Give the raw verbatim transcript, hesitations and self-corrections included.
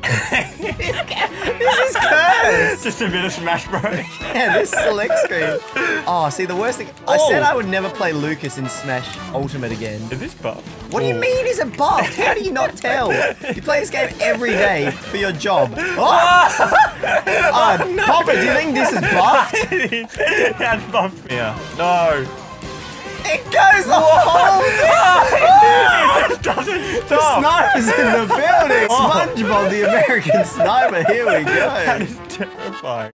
This is cursed. Just a bit of Smash Bros. Yeah, this select screen. Oh, see, the worst thing. I Oh. said I would never play Lucas in Smash Ultimate again. Is this buff? What do you mean he's a buff? How do you not tell? You play this game every day for your job. Oh! Oh, no. Papa, do you think this is buffed? That's buffed. Yeah. No. It goes the whole It just doesn't The stop. sniper's in the building! Oh. SpongeBob, the American sniper, here we go! That is terrifying.